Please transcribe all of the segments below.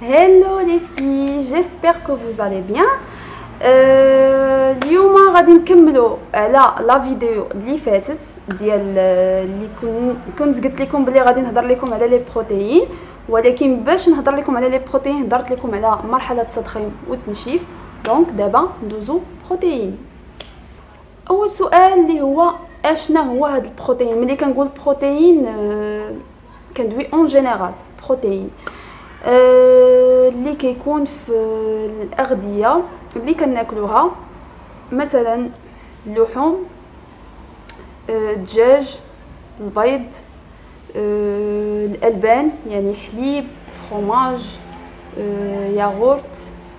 Hello les filles, j'espère que vous allez bien. اليوم غادي نكملوا على لا فيديو اللي فاتت ديال اللي كنت قلت لكم بلي غادي نهضر لكم على لي بروتيين، ولكن باش نهضر لكم على لي بروتيين هضرت لكم على مرحله التضخيم والتنشيف. دونك دابا ندوزو بروتيين. اول سؤال اللي هو اشنا هو هذا البروتيين. ملي كنقول بروتيين كندوي اون جينيرال بروتيين اللي كيكون في الاغذيه اللي كناكلوها، مثلا اللحوم، الدجاج، البيض، الالبان يعني حليب، فروماج، ياغورت،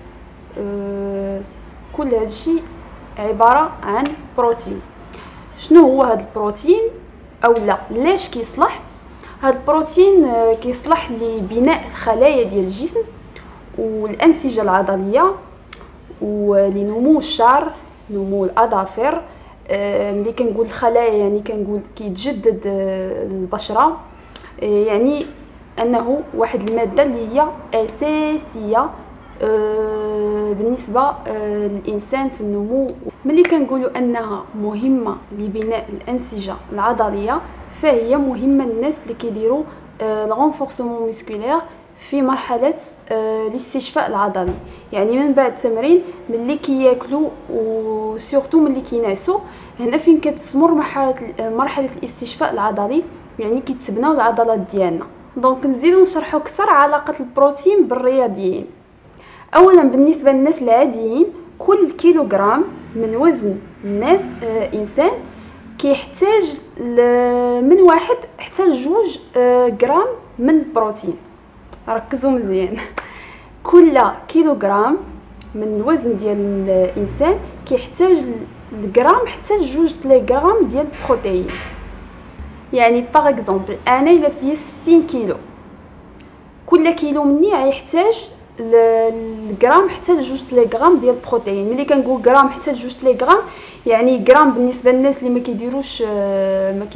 كل هذا الشيء عباره عن بروتين. شنو هو هذا البروتين او لا ليش كيصلح؟ هذا البروتين كيصلح لبناء الخلايا ديال الجسم والانسجه العضليه ولنمو الشعر، نمو الاظافر. ملي كنقول الخلايا يعني كنقول كيتجدد البشره، يعني انه واحد الماده اللي هي اساسيه بالنسبه للانسان في النمو. ملي كنقولوا انها مهمه لبناء الانسجه العضليه فهي مهمه للناس اللي كيديروا الرونفورسمون مسكولير في مرحله الاستشفاء العضلي، يعني من بعد التمرين ملي كياكلوا وسورتو ملي كينعسوا، هنا فين كتمر مرحله الاستشفاء العضلي، يعني كيتبناو العضلات ديالنا. دونك نزيدو نشرحوا اكثر علاقه البروتين بالرياضيين. اولا بالنسبه للناس العاديين كل كيلوغرام من وزن الناس انسان كيحتاج من 1 حتى ل2 غرام من البروتين. ركزوا مزيان، كل كيلوغرام من الوزن ديال الانسان كيحتاج الغرام حتى ل2 غرام ديال البروتين. يعني باغ اكزومبل انا الا فيا 60 كيلو، كل كيلو مني غيحتاج الغرام حتى ل2 غرام ديال البروتين. ملي كنقول غرام حتى ل2 غرام يعني غرام بالنسبه للناس اللي ما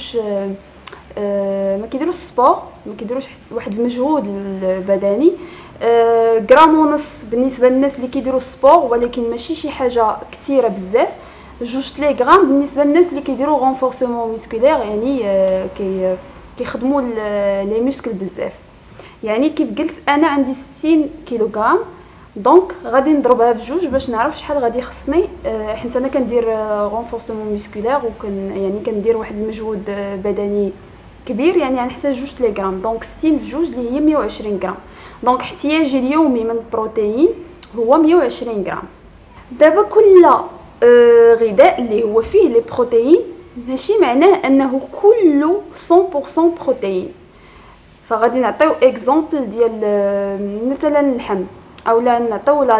كيديروش سبور، ما كيديروش واحد المجهود البدني. غرام ونص بالنسبه للناس اللي كيديروا سبور ولكن ماشي شي حاجه كثيره بزاف. 2 غرام بالنسبه للناس اللي كيديروا رونفورسمون مسكولير، يعني كيخدموا لي موسكل بزاف. يعني كيف قلت انا عندي 60 كيلوغرام، دونك غادي نضربها في 2 باش نعرف شحال غادي يخصني، حيت انا كندير رونفورسمون مسكولير يعني كندير واحد المجهود بدني كبير، يعني غنحتاج 2 غرام. دونك 60 في 2 اللي هي 120 غرام. دونك احتياجي اليومي من البروتين هو 120 غرام. دابا كل غذاء اللي هو فيه لي بروتين ماشي معناه انه كله 100% بروتين. فغادي نعطيو اكزامبل ديال مثلا اللحم، اولا نعطيو لا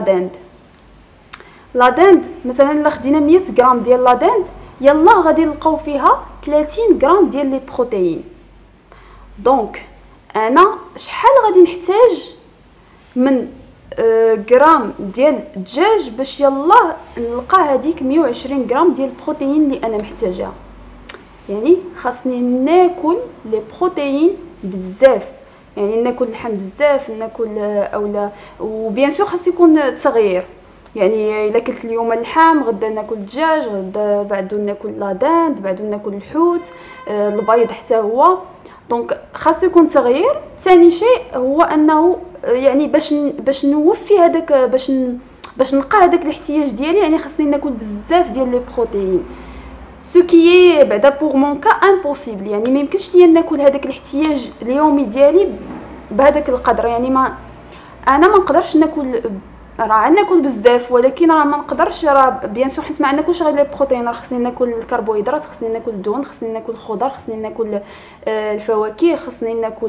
داند مثلا. الا خدينا 100 غرام ديال لا داند يلا غادي نلقاو فيها 30 غرام ديال لي بروتين. دونك انا شحال غادي نحتاج من غرام ديال الدجاج باش يلا نلقى هذيك 120 غرام ديال البروتين اللي انا محتاجاها؟ يعني خاصني ناكل لي بروتين بزاف، يعني ناكل اللحم بزاف، ناكل اولا وبيان سور خاص يكون تغيير. يعني الا كلت اليوم اللحم غدا ناكل الدجاج، غدا بعدو ناكل لا داند، بعدو ناكل الحوت، البيض حتى هو. دونك خاص يكون تغيير. ثاني شيء هو انه يعني باش نوفي هذاك باش نلقى هذاك الاحتياج ديالي، يعني خاصني ناكل بزاف ديال لي بروتين، سو كي بعدا بور مون كا امبوسيبل. يعني ما يمكنش ليا ناكل هذاك الاحتياج اليومي ديالي بهذاك القدر. يعني انا ما نقدرش ناكل، راه ناكل بزاف ولكن راه ما نقدرش، راه بيان سور حيت ما ناكلش غير لي بروتين، راه خصني ناكل الكربوهيدرات، خصني ناكل الدهون، خصني ناكل الخضر، خصني ناكل الفواكه، خصني ناكل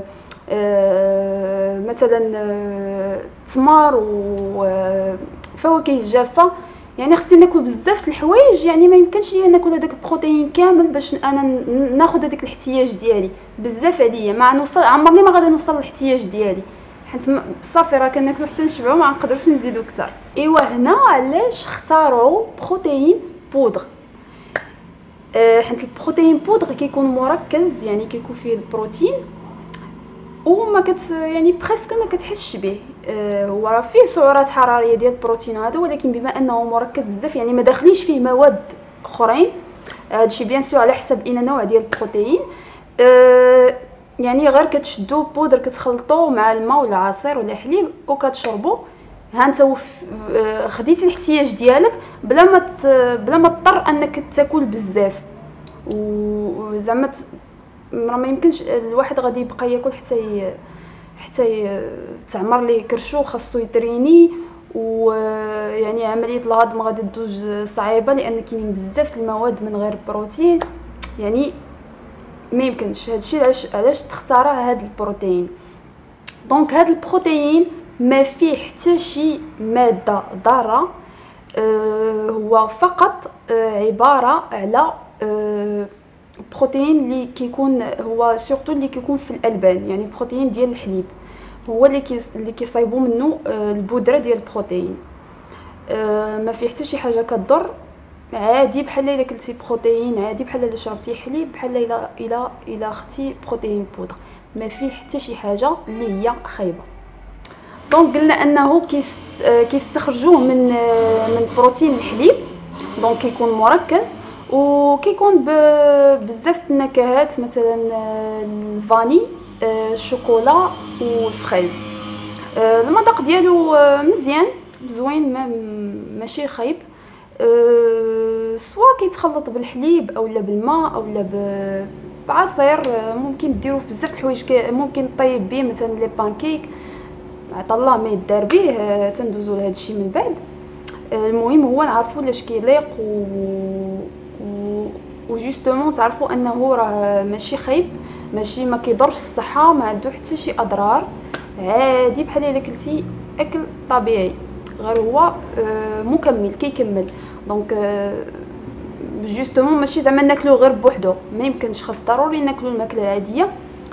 مثلا التمر وفواكه الجافه. يعني خصني ناكل بزاف د الحوايج، يعني ما يمكنش ليا ناكل هذاك البروتين كامل باش انا ناخذ هذاك الاحتياج ديالي. بزاف عليا ما نوصل، عمرني ما غادي نوصل للاحتياج ديالي، حيت صافي راه كناكلو حتى نشبعو، ما نقدروش نزيدو اكثر. ايوا هنا علاش اختاروا بروتين بودر؟ حيت البروتين بودر كيكون مركز، يعني كيكون فيه البروتين وما يعني بريسك ما كتحسش به. هو راه فيه سعرات حراريه ديال البروتين هذا، ولكن بما انه مركز بزاف يعني ما داخليش فيه مواد اخرين. هادشي بيان سور على حسب اين نوع ديال البروتين. يعني غير كتشدو بودر كتخلطوه مع الماء ولا عصير ولا حليب وكتشربوا. ها انت خديتي الاحتياج ديالك بلا ما تضطر انك تاكل بزاف. وزعما راه ما يمكنش الواحد غادي يبقى ياكل حتى تعمر ليه كرشو، خاصو يتريني، ويعني عمليه الهضم غادي تدوز صعيبه لان كاينين بزاف المواد من غير البروتين. يعني ما يمكنش هادشي علاش تختارع هاد البروتين. دونك هاد البروتين ما فيه حتى شي ماده ضاره، هو فقط عباره على بروتين اللي كيكون هو سورتو اللي كيكون في الالبان، يعني بروتين ديال الحليب هو اللي كيصايبوا منه البودره ديال البروتين. ما فيه حتى شي حاجه كضر، عادي بحال الا كلتي بروتين، عادي بحال الا شربتي حليب، بحال الا اختي بروتين بودر، ما فيه حتى شي حاجه اللي هي خايبه. دونك قلنا انه كيستخرجوه من بروتين الحليب، دونك كيكون مركز وكيكون بزاف النكهات، مثلا الفاني، الشوكولا والفريز. المذاق ديالو مزيان زوين، ماشي خايب. سواء كيتخلط بالحليب اولا بالماء اولا بعصير، ممكن ديروه في بزاف الحوايج، ممكن طيب به مثلا لي بانكيك، عطا الله ما يدار به. تندوزو لهذا الشيء من بعد. المهم هو نعرفوا لاش كيليق وجوستومون تعرفوا انه راه ماشي خايب، ماشي ما كيضرش الصحه، ما عنده حتى شي اضرار، عادي بحال الا كلتي اكل طبيعي، غير هو مكمل كيكمل. دونك جوستومون ماشي زعما ناكلو غير بوحدو، ما يمكنش، خاص ضروري ناكلو الماكله العاديه،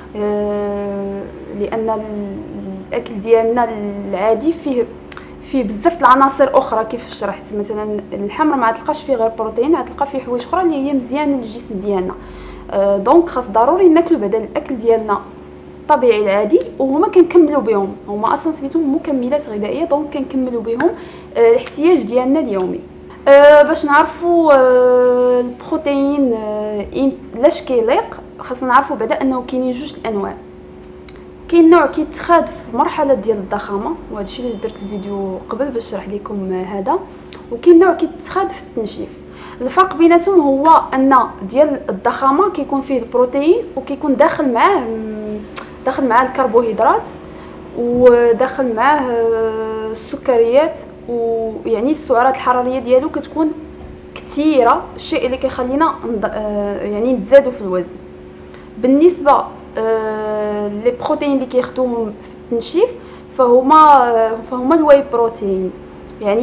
لان الاكل ديالنا العادي فيه بزاف العناصر اخرى كيف شرحت. مثلا اللحم ما تلقاش فيه غير بروتين، تلقى فيه حوايج اخرى اللي هي مزيانه للجسم ديالنا. دونك خاص ضروري ناكلو بعدا الاكل ديالنا الطبيعي العادي، وهما كنكملوا بهم، هما اصلا سميتهم مكملات غذائيه، دونك كنكملوا بهم الاحتياج ديالنا اليومي. باش نعرفوا البروتين لاش كيليق، خاصنا نعرفوا بعدا انه كاينين جوج الانواع. كاين نوع كيتخاد في مرحله ديال الضخامه، وهذا الشيء اللي درت الفيديو قبل باش نشرح لكم هذا. وكاين نوع كيتخاد في التنشيف. الفرق بيناتهم هو ان ديال الضخامه كيكون فيه البروتين وكيكون داخل معاه الكربوهيدرات وداخل معاه السكريات، ويعني السعرات الحراريه ديالو كتكون كثيره، الشيء اللي كيخلينا يعني نتزادوا في الوزن. بالنسبه لي بروتين اللي كياخذوهم في التنشيف فهما الواي بروتين، يعني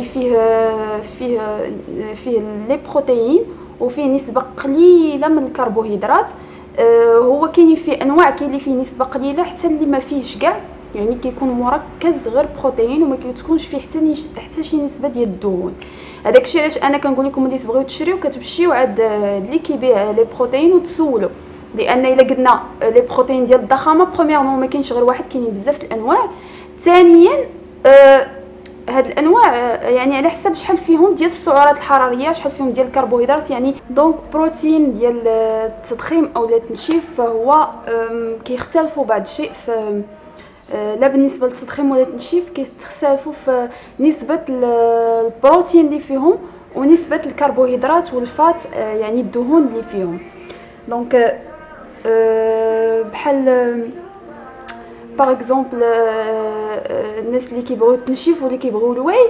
فيه لي بروتين وفيه نسبه قليله من الكربوهيدرات. هو كاين فيه انواع، كاين اللي فيه نسبه قليله حتى اللي ما فيهش كاع، يعني كيكون مركز غير بروتين وما كيتكونش فيه حتى شي نسبه ديال الدهون. هذاك الشيء علاش انا كنقول لكم ملي تبغيو تشريو كتمشيو عند اللي كيبيع لي بروتين وتسولوا، لان الا قلنا لي بروتين ديال الضخامه برومييرمون ما كاينش غير واحد، كاينين بزاف الانواع. ثانيا هاد الانواع يعني على حسب شحال فيهم ديال السعرات الحراريه، شحال فيهم ديال الكربوهيدرات. يعني دونك بروتين ديال التضخيم او التنشيف فهو كيختلفوا بعض الشيء في لا بالنسبه للتضخيم ولا التنشيف، كيختلفوا في نسبه البروتين اللي فيهم ونسبه الكربوهيدرات والفات، يعني الدهون اللي فيهم. دونك بحال باغ اكزومبل الناس اللي كيبغيو التنشيف واللي كيبغيو الواي،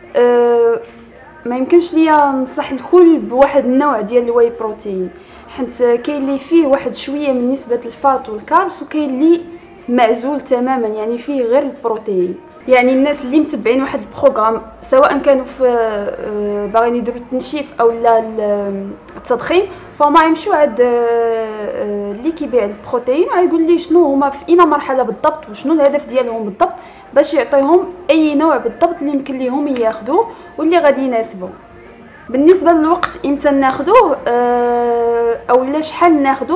ما يمكنش ليا ننصح الكل بواحد النوع ديال الواي بروتين، حيت كاين اللي فيه واحد شويه من نسبه الفات والكاربس، وكاين اللي معزول تماما يعني فيه غير البروتين. يعني الناس اللي متبعين واحد البروغرام سواء كانوا في باغيين يديروا التنشيف او لا التضخيم، فما يمشوا عند اللي كيبيع البروتين ويقول لي شنو هما في اي مرحله بالضبط وشنو الهدف ديالهم بالضبط، باش يعطيهم اي نوع بالضبط اللي يمكن ليهم ياخذوه واللي غادي يناسبهم. بالنسبه للوقت امتى ناخذوه او لا شحال ناخذوه،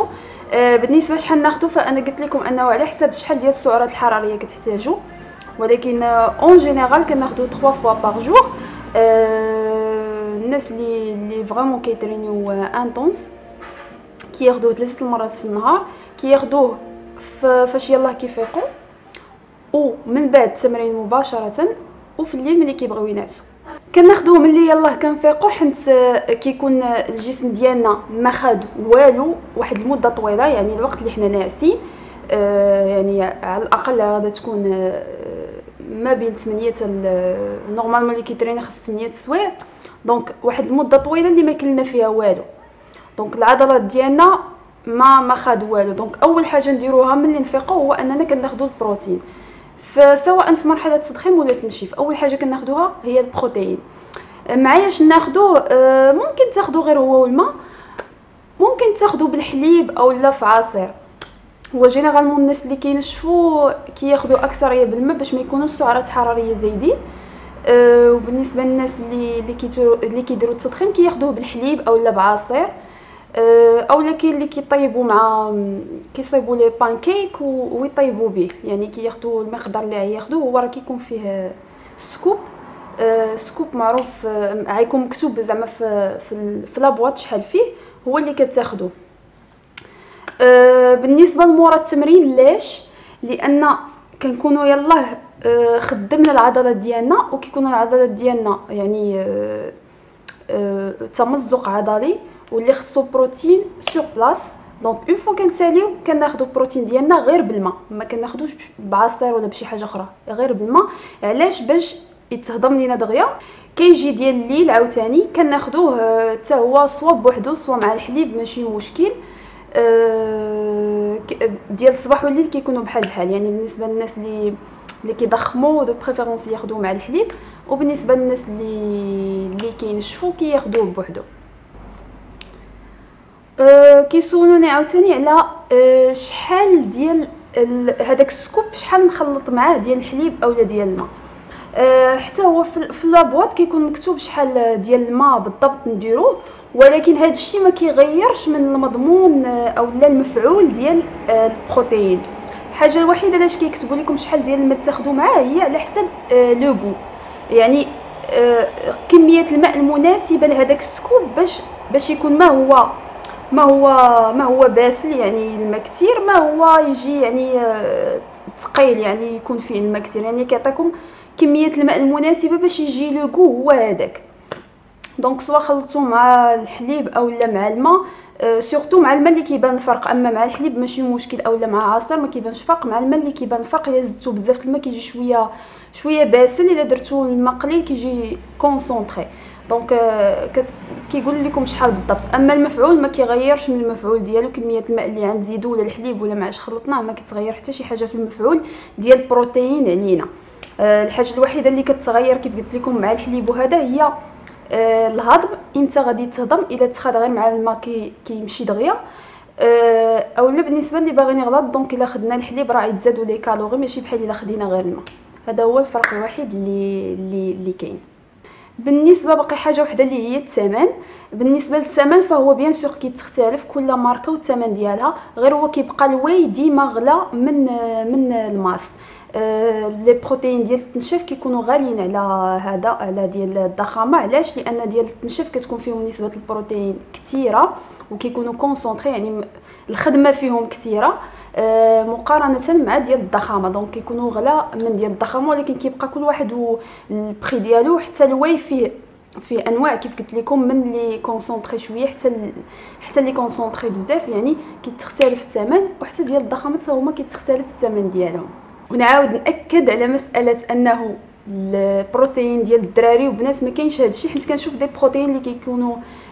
بالنسبه شحال ناخذ، فانا قلت لكم انه على حسب شحال ديال السعرات الحراريه كتحتاجوا، ولكن اون جينيرال كناخذوا 3 فوا باغ جور. الناس اللي فريمون كيترينيو انتونس كياخذوه 3 المرات في النهار، كياخذوه فاش يلاه كيفيقوا، ومن بعد التمرين مباشره، وفي الليل ملي كيبغيو ينعسوا. كناخذوه ملي يلاه كنفيقوا، حيت كيكون الجسم ديالنا ما خد والو واحد المده طويله، يعني الوقت اللي حنا ناعسين يعني على الاقل غادا تكون ما بين 8 نورمالمون اللي كيترينا خص 8 سوايع، دونك واحد المده طويله اللي ما كلنا فيها والو، دونك العضلات ديالنا ما خد والو. دونك اول حاجه نديروها ملي نفيقوا هو اننا كناخذوا البروتين، فسواء في مرحله التضخيم ولا التنشيف. اول حاجه كناخذوها هي البروتين. معاياش ناخذوه ممكن تاخذوا غير هو والماء، ممكن تاخذوا بالحليب او لا في عصير. هو جينيرالمون الناس اللي كينشفوا كياخذوا اكثريه بالماء باش ما يكونوش سعرات حراريه زايدين. وبالنسبه للناس اللي كيديروا التضخيم كياخذوه بالحليب او لا بعصير، اولا كاين اللي كيطيبوا مع كيصايبوا لي بانكيك ويطيبوا به، يعني كياخذوا المقدار اللي ياخذوه هو راه كيكون فيه سكوب. سكوب معروف غيكون مكتوب زعما في لابواط شحال فيه، هو اللي كتاخذوه. بالنسبه لمورا التمرين علاش؟ لان كنكونوا يلاه خدمنا العضلات ديالنا، وكيكونوا العضلات ديالنا يعني تمزق عضلي واللي خصو بروتين سور بلاص. دونك اون فوا كنساليو كناخذوا البروتين ديالنا غير بالماء، ما كناخذوش بعصير ولا بشي حاجه اخرى، غير بالماء. علاش؟ باش يتهضم لينا دغيا. كيجي ديال الليل عاوتاني كناخذوه حتى هو سوا بوحدو سوا مع الحليب، ماشي مشكل. ديال الصباح والليل كيكونوا بحال يعني بالنسبه للناس اللي كيضخموا دو بريفيرونس ياخذوه مع الحليب، وبالنسبه للناس اللي كينشفوا كياخذوه بوحدو. كيسولوني عاوتاني على شحال ديال هذاك السكوب شحال نخلط معاه ديال الحليب اولا ديال الماء. حتى هو في لابواط كيكون مكتوب شحال ديال الماء بالضبط نديروه، ولكن هذا الشيء ما كيغيرش من المضمون اولا المفعول ديال البروتين. الحاجه الوحيده علاش كيكتبوا لكم شحال ديال الماء تاخذوا معاه هي على حسب لو غو، يعني كميه الماء المناسبه لهذاك السكوب باش يكون ما هو باسل، يعني الماء كثير، ما هو يجي يعني ثقيل يعني يكون فيه الماء كثير، يعني كيعطيكم كميه الماء المناسبه باش يجي لو غو هو هذاك. دونك سواء خلطتو مع الحليب اولا مع الماء، سورتو مع الماء اللي كيبان الفرق، اما مع الحليب ماشي مشكل، اولا مع عصير ما كيبانش فرق. مع الماء اللي كيبان الفرق، الا زدتو بزاف الماء كيجي شويه باسل، الا درتو الماء قليل كيجي كونسونطري. دونك كيقول لكم شحال بالضبط. اما المفعول ما كيغيرش من المفعول ديالو، كميه الماء اللي غنزيدو ولا الحليب ولا ما خلطناه ما كتغير حتى شي حاجه في المفعول ديال البروتين علينا. الحاجه الوحيده اللي كتغير كيف قلت لكم مع الحليب وهذا هي الهضم. امتى غادي تهضم؟ الا تخاد غير مع الماء كيمشي دغيا، اولا بالنسبه اللي باغيين يغلط دونك الا خدنا الحليب راه يتزادوا لي كالوري، ماشي بحال الا خدينا غير الماء. هذا هو الفرق الوحيد اللي كاين. بالنسبه باقي حاجه وحده اللي هي الثمن. بالنسبه للثمن فهو بيان سور كيتختلف كل ماركه والثمن ديالها، غير هو كيبقى الواي ديما غلا من الماس. لي بروتين ديال التنشيف كيكونوا غاليين على ديال الضخامه. علاش؟ لان ديال التنشيف كتكون فيهم نسبه البروتين كثيره وكيكونوا كونسونطري، يعني الخدمه فيهم كثيره مقارنه مع ديال الضخامه، دونك كيكونوا غلا من ديال الضخامه، ولكن كيبقى كل واحد والبري ديالو. حتى الواي فيه انواع كيف قلت لكم، من اللي كونسونطري شويه حتى اللي كونسونطري بزاف، يعني كيتختلف الثمن، وحتى ديال الضخامه حتى هما كيتختلف الثمن ديالهم. ونعاود ناكد على مساله انه البروتين ديال الدراري وبنات ما كاينش هادشي، حيت كنشوف دي بروتين اللي كيكونوا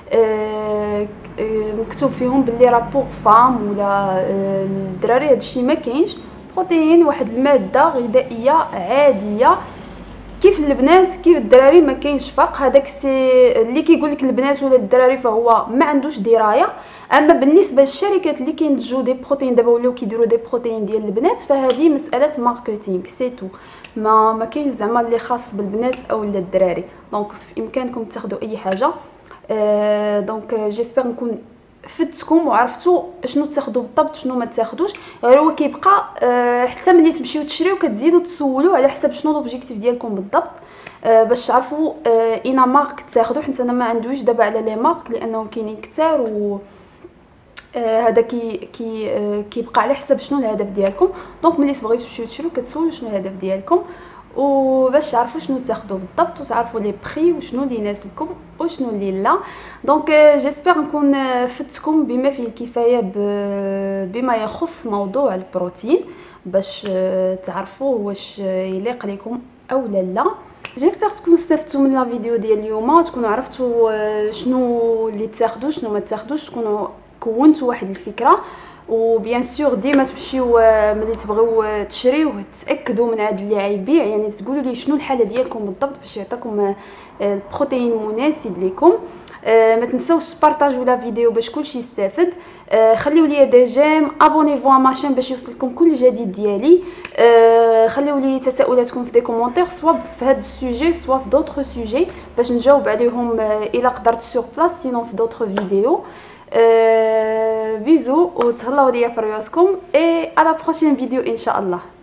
مكتوب فيهم باللي راه بوغ فام ولا الدراري. هادشي ما كاينش. بروتين واحد الماده غذائيه عاديه كيف البنات كيف الدراري، ما كاينش فرق. هذاك اللي كيقول لك البنات ولا الدراري فهو ما عندوش درايه. اما بالنسبه للشركات اللي كينتجوا دي بروتين دابا ولاو كيديروا دي بروتين ديال البنات، فهذه مساله ماركتينغ سي تو، ما كاينش زعما اللي خاص بالبنات او الدراري. دونك في امكانكم تاخذوا اي حاجه. دونك جيسبر نكون فدتكم وعرفتوا شنو تاخذوا بالضبط شنو ما تاخذوش. غير هو كيبقى حتى ملي تمشيو تشريو كتزيدوا تسولوا على حسب شنو لوبجيكتيف ديالكم بالضبط، باش تعرفوا اين مارك تاخذوا. حيت انا ما عندوش دابا على لي مارك لانهم كاينين كثار، و هذا كيبقى على حسب شنو الهدف ديالكم. دونك ملي تبغيو تمشيو تشريو كتسولوا شنو الهدف ديالكم، وباش تعرفوا شنو تاخذوا بالضبط وتعرفوا لي بري وشنو اللي يناسبكم وشنو اللي لا. دونك جيسبر نكون فدتكم بما فيه الكفايه بما يخص موضوع البروتين، باش تعرفوا واش يليق لكم او لا. جيسبر تكونوا استفدتوا من لا فيديو ديال اليوم، تكونوا عرفتوا شنو اللي تاخذوا شنو ما تاخذوش، تكونوا كونتوا واحد الفكره. وبيان سور ديما تمشيو ملي تبغيو تشريو تاكدوا من هذا اللي غيبيع، يعني تقولوا لي شنو الحاله ديالكم بالضبط باش يعطيكم البروتين المناسب لكم. ما تنساوش تبارطاجوا لا فيديو باش كلشي يستافد. خليو لي دي جيم، ابونيفو على ماشين باش يوصلكم كل جديد ديالي. خليو لي تساؤلاتكم في دي كومونتير سوا في هذا السوجي سوا في دوطخ سوجي باش نجاوب عليهم الا قدرت سور بلاص، سينون في دوطخ فيديو. بيزو وتهلاو ليا في رياسكم، اي على بروشين فيديو ان شاء الله.